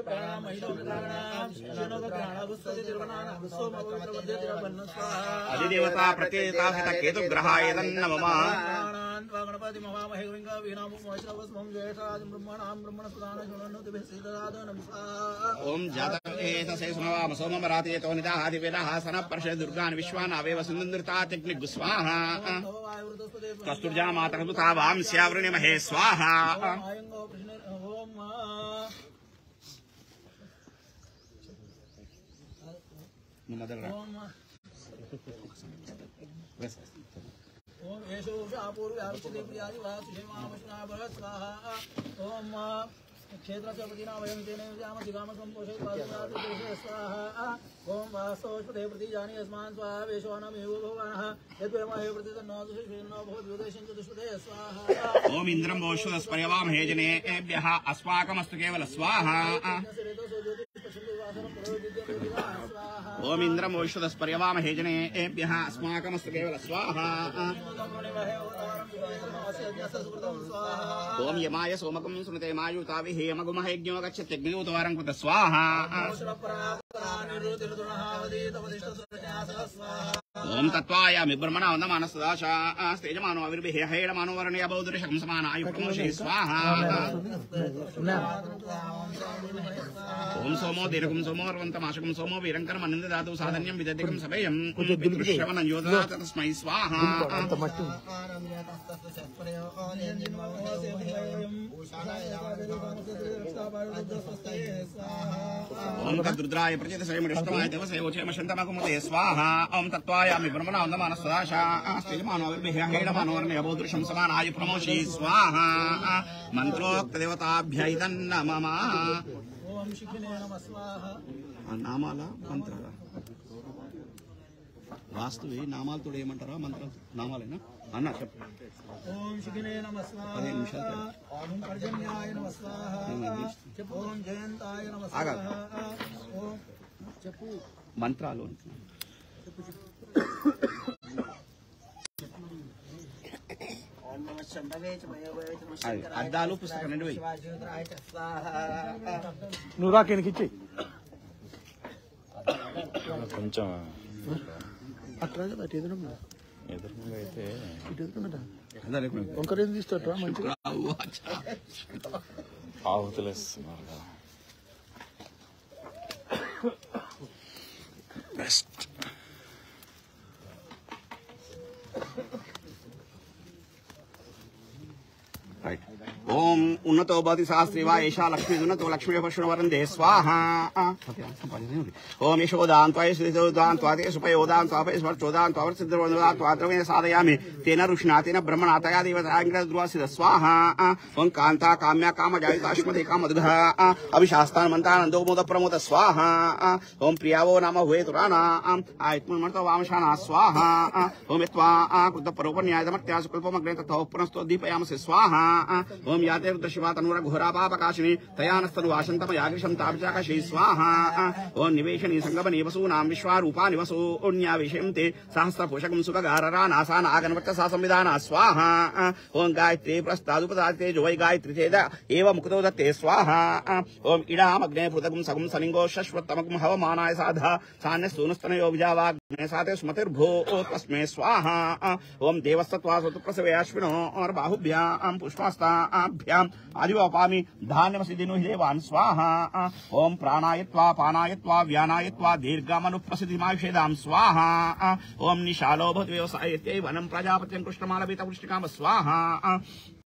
अधिदेवता प्रत्येता केतु ग्रहाय नमः गणपति महामहेविंग वीणामुमैश्रवस्मं ज्येष्ठादिं ब्रह्मणां ब्रह्मणस्पदानशृण्वन्नोतिभिः ओम जातकेतसे सुनवाम सोममरातेतो निदाहादिवेदाः सनः पर्षे दुर्गान् विश्वान् अवेव सुन्दृता टेक्निक् स्वाहा कस्तुर्जा मातकदुता वां स्यावृणिमहे स्वाहा ओम येषु पूर्व्याविष्टि प्रियादि वा सुषेमामश्ना भरत् स्वाहा ओम क्षेत्रस्य पतिना वयं तेन यामधिगामकं पोषे पादुरादिदेशे स्वाहा ओम वास्तवस्पते प्रतिजानि अस्मान् स्वाहा वेशवानमेव भगवानः यद्वयमहे प्रतितन्नो दुष्षेन्नो भवद्युदेशं च दुष्पदे स्वाहा ओम इन्द्रं वोषुदस्पर्यवामहे जनेभ्यः अस्माकमस्तु केवल स्वाहा ओम इन्द्रं वोषुदस्पर्यवामहे जनेभ्यः अस्माकमस्तु केवल स्वाहा ओम यमाय सोमकं सुनते मायुताविः यमगुमहेज्ञो गच्छत्यग्निदूतवारं कृत स्वाहा ओम तत्त्वायामि ब्रह्मणा मानसदाशा तेजमानो अविर्भिः हेडमानो वर्णय बौद्धर्षकं समानायुक्तमोषे स्वाहा ओम सोमो दीर्घं सोमो अर्वन्तमाशकं सोमो वीरङ्करं अनिन्ददातु साधन्यं विदधिकं सभयं विदुश्रवणं योददात तस्मै स्वाहा ओम तद्रुद्राय प्रचेतसयमिष्टमाय देवसेवोचेमशन्तमकुमुदे स्वाहा ओम तत्त्वायामि ब्रह्मणा मानसदाशा तेजमानो अविर्भिः हेडमानो वर्णय बौद्धर्षं समानाय प्रमोषे स्वाहा मंत्रोक्तदेवताभ्य इदं नमः ओम शिखिने नमः स्वाहा నామాల మంత్రాల వాస్తువి నామాలతో ఏమంటారా మంత్రాలు నామాలేనా అన్న చెప్పు ఓం శిఖినే నమః స్వాహా 10 నిమిషాలు ఓం పర్జన్యాయ నమః స్వాహా ఓం జయంతాయ నమః స్వాహా ఓం చెప్పు మంత్రాలు అద్దాలు పుస్తకం 2000 నువ్వు రాకేనికి కొంచెం అట్లా కదా ఎదురుగా అయితే ఇటు ఎదురుగా వంకరేం తీస్తారా మంచిగా ఆవుతులేస్తున్నారు కదా బెస్ట్ ओम उन्नतो भवति सहस्रे वा एषा लक्ष्मी उन्नतो लक्ष्मी पशुवरन्दे स्वाहा ओम यशोदान्त्वाय श्रीजोदान्त्वाते सुपयोदान्त्वापे स्वर्चोदान्त्वावर सिद्धोदान्त्वाद्रवेण साधयामि तेन ऋष्णातेन ब्रह्मणातया देवताग्रद्रुवासित स्वाहा ओम कान्ता काम्या कामजायिताश्मदे कामदुघः अभिशास्तान मन्तानन्दो मोद प्रमोद स्वाहा ओम प्रियावो नाम हुएतुराना आयत्मन्मर्तो वामशाना स्वाहा ओम यत्वा कृतपरोपन्यायदमत्यासुकल्पमग्ने ततो पुनस्तो दीपयामसे स्वाहा ओम याते रुद्रशिवा तनुरा घोरापापकाशिनी तयानस्तनु वासन्तम यागृशं तापचाकशे स्वाहा ओम निवेशनी संगमने वसूनां विश्वारूपानि वसून्याविशन्ते सहस्रपोषकं सुखगाररा नासान आगनवच्चसा संविधाना स्वाहा ओम गायत्री प्रस्तादुपदाते जो वै गायत्री चेद एव मुक्तो दत्ते स्वाहा ओम इडामग्ने पृथगं सगं सलिंगो शश्वत्तमकं हवमानाय साधा सान्यस्तूनस्तनयो विजावाग्ने साते स्मतिर्भो तस्मै स्वाहा ओम देवस्तत्वा स्वतप्रसवे अश्विनो और बाहुभ्यां पुष्पास्ताभ्यां आदिवपामि धान्यमसिदिनु देवान् स्वाहा ओम प्राणायत्वा पानायत्वा व्यानायत्वा दीर्घमनुप्रसिद्धिमायुषेदां स्वाहा ओम निशालो भवति व्यवसायत्यै वनं प्रजापत्यं कृष्णमालभितपुष्टिकाम स्वाहा